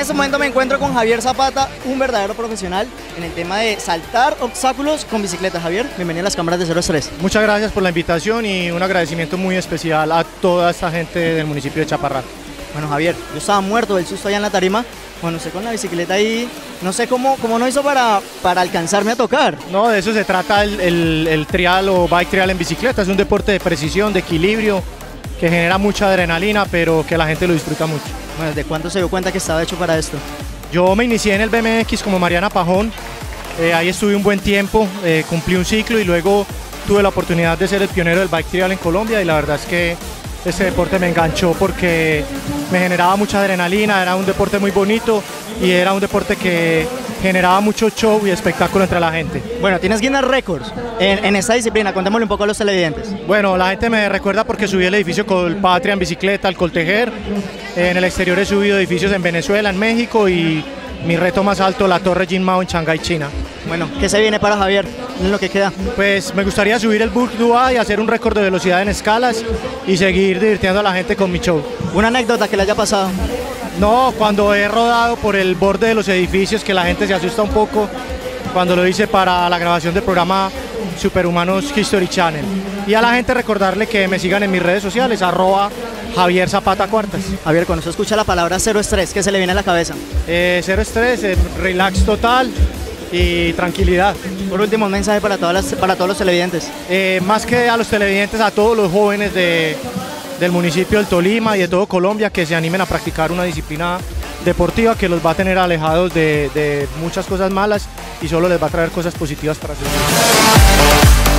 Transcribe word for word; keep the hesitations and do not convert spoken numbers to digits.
este momento me encuentro con Javier Zapata, un verdadero profesional en el tema de saltar obstáculos con bicicleta. Javier, bienvenido a las cámaras de Cero Estrés. Muchas gracias por la invitación y un agradecimiento muy especial a toda esta gente del municipio de Chaparral. Bueno, Javier, yo estaba muerto del susto allá en la tarima. Bueno, usted con la bicicleta ahí, no sé cómo, cómo no hizo para, para alcanzarme a tocar. No, de eso se trata el, el, el trial o bike trial en bicicleta. Es un deporte de precisión, de equilibrio, que genera mucha adrenalina, pero que la gente lo disfruta mucho. Bueno, ¿desde cuándo se dio cuenta que estaba hecho para esto? Yo me inicié en el B M X como Mariana Pajón. Eh, ahí estuve un buen tiempo, eh, cumplí un ciclo y luego tuve la oportunidad de ser el pionero del bike trial en Colombia, y la verdad es que este deporte me enganchó porque me generaba mucha adrenalina, era un deporte muy bonito y era un deporte que generaba mucho show y espectáculo entre la gente. Bueno, tienes Guinness Records en, en esta disciplina, contémosle un poco a los televidentes. Bueno, la gente me recuerda porque subí el edificio Colpatria en bicicleta, al Coltejer. En el exterior he subido edificios en Venezuela, en México, y mi reto más alto, la Torre Jin Mao en Shanghái, China. Bueno, ¿qué se viene para Javier en lo que queda? Pues me gustaría subir el Burj Dubai, hacer un récord de velocidad en escalas y seguir divirtiendo a la gente con mi show. ¿Una anécdota que le haya pasado? No, cuando he rodado por el borde de los edificios, que la gente se asusta un poco, cuando lo hice para la grabación del programa Superhumanos History Channel. Y a la gente recordarle que me sigan en mis redes sociales, arroba Javier Zapata Cuartas. Javier, cuando usted escucha la palabra cero estrés, ¿qué se le viene a la cabeza? Eh, cero estrés, eh, relax total y tranquilidad. Por último, un mensaje para, todas las, para todos los televidentes. Eh, más que a los televidentes, a todos los jóvenes de, del municipio del Tolima y de todo Colombia, que se animen a practicar una disciplina deportiva que los va a tener alejados de, de muchas cosas malas y solo les va a traer cosas positivas para su vida.